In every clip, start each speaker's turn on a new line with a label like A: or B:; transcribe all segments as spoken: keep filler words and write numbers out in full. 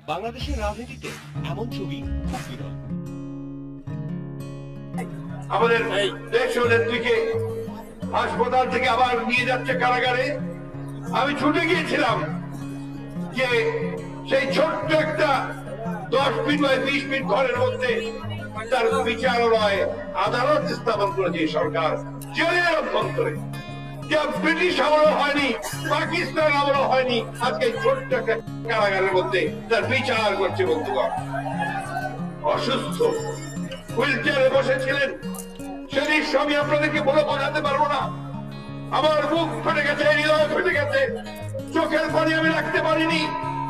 A: বাংলাদেশের রাজনীতিতে এমন ছবি খুব বিরল।
B: আমাদের দেশীয় নেত্রীকে হাসপাতাল থেকে আবার নিয়ে যাচ্ছে কারাগারে। আমি ছুটে গিয়েছিলাম যে সেই ছোট্ট একটা দশ ফিট বা বিশ ফিট ঘরের মধ্যে তার বিচারালয় আদালত স্থাপন করেছে সরকার জেলের অভ্যন্তরে। যা ব্রিটিশ আমলও হয়নি, পাকিস্তান আমলও হয়নি, আজকে ছোট্ট একটা কারাগারের মধ্যে তার বিচার করছে বন্ধুগণ। অসুস্থ হুইল চেয়ারে বসেছিলেন, সেদিন আমি আপনাদেরকে বলে বোঝাতে পারবো না। আমার মুখ ফেটে গেছে, হৃদয় ফেটে গেছে, চোখের পানি আমি রাখতে পারিনি।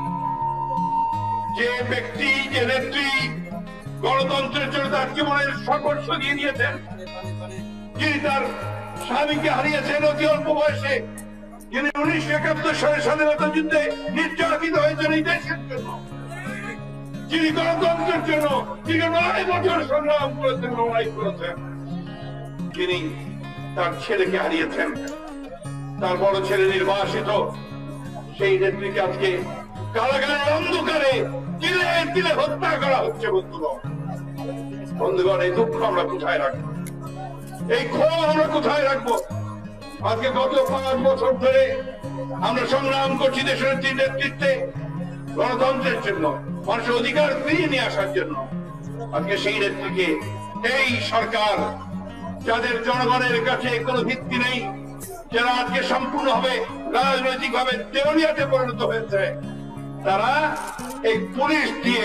B: যে ব্যক্তি, যে নেত্রী গণতন্ত্রের জন্য তার জীবনের সর্বস্ব দিয়ে দিয়েছেন, যিনি তার স্বামীকে হারিয়েছেন অতি অল্প বয়সে, যিনি উনিশশো একাত্তর সালে স্বাধীনতা যুদ্ধে নির্যাতিত হয়েছেন এই দেশের জন্য, যিনি গণতন্ত্রের জন্য যিনি নয় বছর সংগ্রাম করেছেন, লড়াই করেছেন, যিনি তার ছেলেকে হারিয়েছেন, তার বড় ছেলে নির্বাসিত, সেই নেত্রীকে আজকে কারাগারের অন্ধকারে তিলে তিলে হত্যা করা হচ্ছে। বন্ধুগণ বন্ধুগণ এই দুঃখ আমরা কোথায় রাখবো? এই ক্ষোভ আমরা কোথায় রাখবো? আজকে গত পাঁচ বছর ধরে আমরা সংগ্রাম করছি দেশের নেতৃত্বে গণতন্ত্রের জন্য, মানুষের অধিকার ফিরিয়ে নিয়ে আসার জন্য। আজকে সেই নেত্রীকে এই সরকার, যাদের জনগণের কাছে কোনো ভিত্তি নেই, যারা আজকে সম্পূর্ণভাবে রাজনৈতিক ভাবে দেউলিয়াতে পরিণত হয়েছে, তারা এই পুলিশ দিয়ে,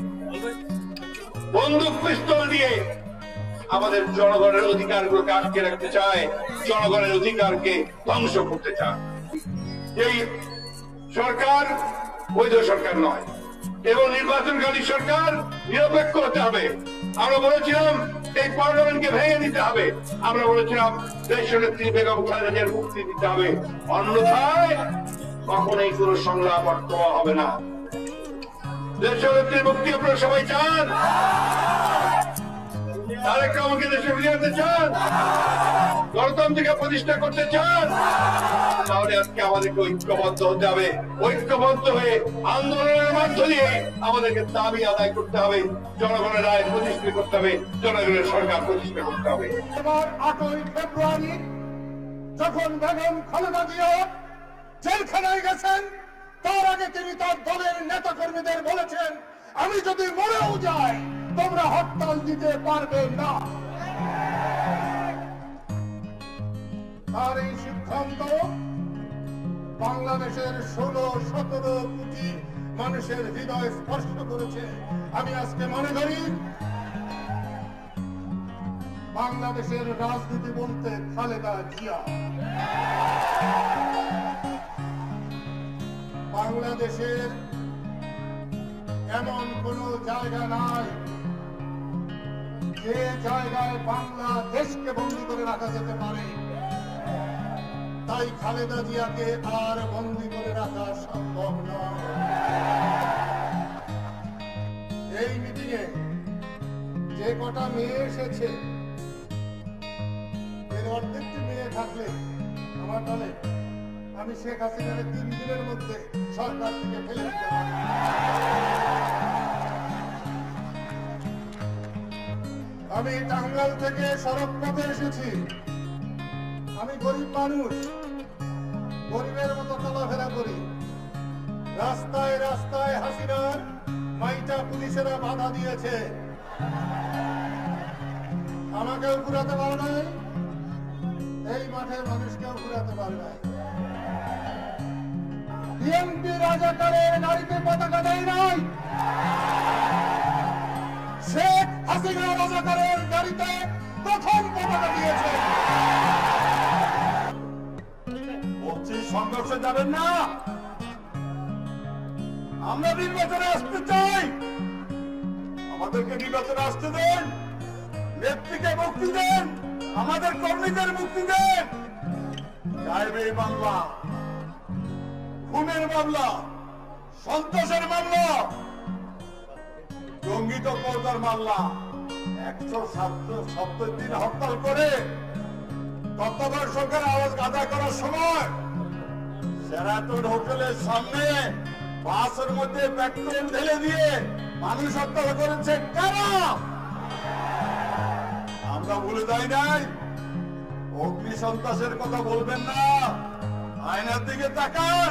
B: বন্দুক পিস্তল দিয়ে আমাদের জনগণের অধিকারগুলোকে আটকে রাখতে চায়, জনগণের অধিকারকে ধ্বংস করতে চায়। এই সরকার বৈধ সরকার নয় এবং নির্বাচনকারী সরকার নিরপেক্ষ হতে হবে। আমরা বলেছিলাম এই পার্লামেন্টকে ভেঙে দিতে হবে, আমরা বলেছিলাম দেশের নেত্রী বেগম খালেদা জিয়ার মুক্তি দিতে হবে, অন্যথায় কখনোই কোন সংলাপ অর্থ হবে না। দেশের নেত্রীর মুক্তি আপনারা সবাই চান? তারেক রহমানকে দেশে ফিরিয়ে আনতে চান? গণতন্ত্রকে প্রতিষ্ঠা করতে চান? তাহলে আজকে আমাদেরকে ঐক্যবদ্ধ হতে হবে। ঐক্যবদ্ধ হয়ে আন্দোলনের মধ্য দিয়ে আমাদেরকে দাবি আদায় করতে হবে, জনগণের রায় প্রতিষ্ঠা করতে হবে, জনগণের সরকার প্রতিষ্ঠা করতে হবে।
C: এবার আটই ফেব্রুয়ারি যখন বেগম খালেদা জিয়া জেলখানায় গেছেন, তার আগে তিনি তার দলের নেতা কর্মীদের বলেছেন, আমি যদি মরেও যাই তোমরা হরতাল দিতে পারবে না। তার এই সিদ্ধান্ত বাংলাদেশের ষোলো সতেরো কোটি মানুষের হৃদয় স্পর্শ করেছে। আমি আজকে মনে করি বাংলাদেশের রাজনীতি বলতে খালেদা জিয়া। বাংলাদেশের এমন কোন জায়গা নাই যে জায়গায় বাংলাদেশকে বন্দী করে রাখা যেতে পারে। তাই খালেদা জিয়াকে আর বন্দী করে রাখা সম্ভব নয়। এই মিটিং এ যে কটা মেয়ে এসেছে, এর অর্ধেকটি মেয়ে থাকলে আমার দলে আমি শেখ হাসিনার তিন দিনের মধ্যে সরকার থেকে ফেলে দিতে পারি। আমি টাঙ্গাইল থেকে সড়ক পথে এসেছি। আমি গরিব মানুষ, গরিবের মতো চলাফেরা করি। রাস্তায় রাস্তায় হাসিনার মাইটা পুলিশেরা বাধা দিয়েছে, আমাকেও ঘুরাতে পারে নাই, এই মাঠের মানুষকেও ঘুরাতে পারে নাই। বিএনপি রাজাকারের নারীতে পতাকা দেয় নাই, শেখ হাসিনা রাজাকারের গাড়িতে প্রথম পতাকা দিয়েছে। বলছি সংঘর্ষে যাবেন না, আমরা নির্বাচনে আসতে চাই, আমাদেরকে নির্বাচনে আসতে দেন, নেত্রীকে মুক্তি দেন, আমাদের কর্মীদের মুক্তি দেন। গায়েবের মামলা, খুনের মামলা, সন্ত্রাসের মামলা, জঙ্গি তৎপরতার মামলা, একশো সত্তর দিন হরতাল করে তত্ত্বাবধায়ক সরকার আওয়াজ আদায় করার সময় সেরাটন হোটেলের সামনে বাসের মধ্যে পেট্রোল ঢেলে দিয়ে মানুষ হত্যা করেছে কারা? আমরা বলে যাই নাই অগ্নি সন্ত্রাসের কথা বলবেন না, আয়নার দিকে তাকান,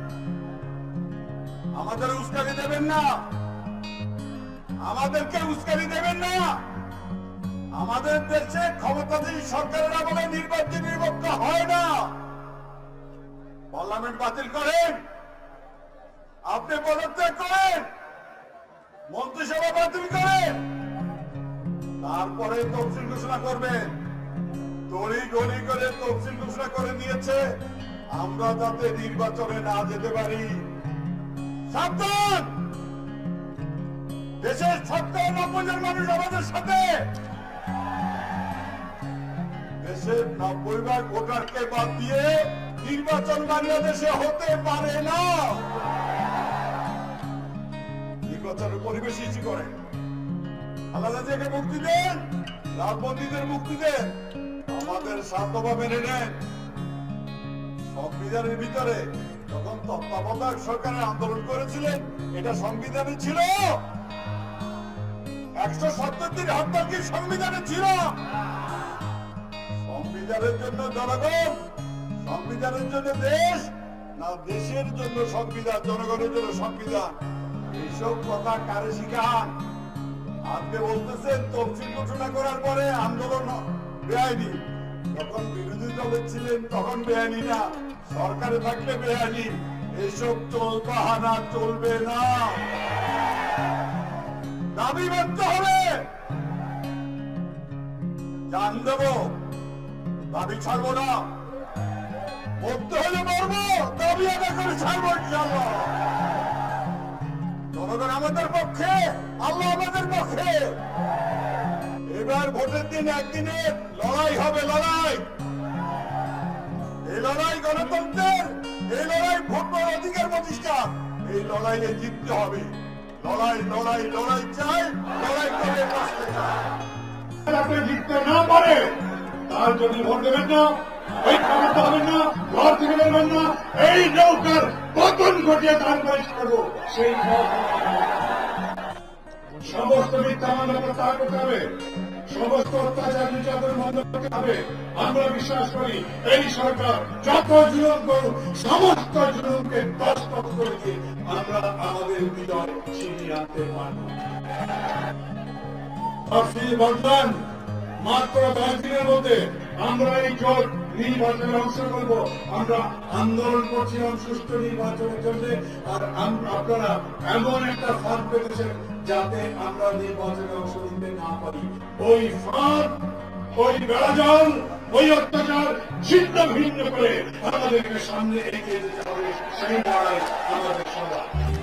C: আমাদের উস্কানি দেবেন না, আমাদেরকে উস্কানি দেবেন না। আমাদের দেশে ক্ষমতাধীন সরকারের আমলে নির্বাচন নির্বাচিত হয় না, পার্লামেন্ট বাতিল করেন, আপনি পদত্যাগ করেন, মন্ত্রিসভা বাতিল করেন, তারপরে তফসিল ঘোষণা করবেন। তড়ি গড়ি করে তফসিল ঘোষণা করে দিয়েছে আমরা যাতে নির্বাচনে না যেতে পারি। সাবধান, দেশের সত্তর নব্বই জন মানুষ আমাদের সাথে, দেশের নব্বই ভাগ ভোটারকে বাদ দিয়ে নির্বাচন বাংলাদেশে হতে পারে না। নির্বাচনের পরিবেশ সৃষ্টি করেন, আলাদা জায়গায় মুক্তি দেন, রাজবন্দীদের মুক্তি দেন, আমাদের সাধ্যবা মেনে নেন। সংবিধানের ভিতরে যখন তত্ত্বাবধায়ক সরকারের আন্দোলন করেছিলেন এটা সংবিধানে ছিল? একশো সত্তর দিন হত্যা কি সংবিধানে ছিল? সংবিধানের জন্য জনগণ, সংবিধানের জন্য দেশ, না দেশের জন্য সংবিধান, জনগণের জন্য সংবিধান? এইসব কথা কারে শিখান? আপনি বলতেছেন তফসিল ঘোষণা করার পরে আন্দোলন বেআইনি, যখন বিরোধী দলে ছিলেন তখন বেআইনি না, সরকারে থাকলে বেআইনি। এইসব চলবাহানা চলবে না, দাবি মানতে হবে। জান দেব, দাবি ছাড়বো না, মরতে হলে মরবো, দাবি আদায় করে ছাড়বো ইনশাআল্লাহ। জনগণ আমাদের পক্ষে, আল্লাহ আমাদের পক্ষে। এবার ভোটের দিন একদিনের লড়াই হবে, লড়াই। এই লড়াই গণতন্ত্রের, এই লড়াই ভোট পাওয়ার অধিকার প্রতিষ্ঠা, এই লড়াইয়ে জিততে হবে। লড়াই লড়াই লড়াই চাই, লড়াই করে বাঁচতে চাই। আপনি জিততে না পারে তার জন্য ভোট দেবেন না, এই ক্ষমতা হবেন না, ঘর থেকে বেরবেন না, এই নৌকার পতন ঘটিয়ে তার বয়স করবো। সেই সমস্ত মিথ্যা মামলা প্রত্যাহার করতে হবে, সমস্ত অত্যাচার নির্যাতন বন্ধ করতে হবে। আমরা বিশ্বাস করি এই সরকার যত জুলুম করুক সমস্ত জুলুমকে দস্তক করে দিয়ে আমরা আমাদের বিজয় ছিনিয়ে আনতে পারব। তফসিল বদলান, মাত্র দশ দিনের মধ্যে আমরা এই জোট নির্বাচনে অংশ করব। আমরা আন্দোলন করছিলাম সুষ্ঠু নির্বাচনের জন্য, আর আপনারা এমন একটা ফাঁদ পেতেছেন যাতে আমরা নির্বাচনে অংশ নিতে না পারি। ওই ফাঁদ, ওই বেড়াজাল, ওই অত্যাচার ছিন্ন ভিন্ন করে আমাদেরকে সামনে এগিয়ে যেতে হবে। সেই লড়াই আমাদের সবার।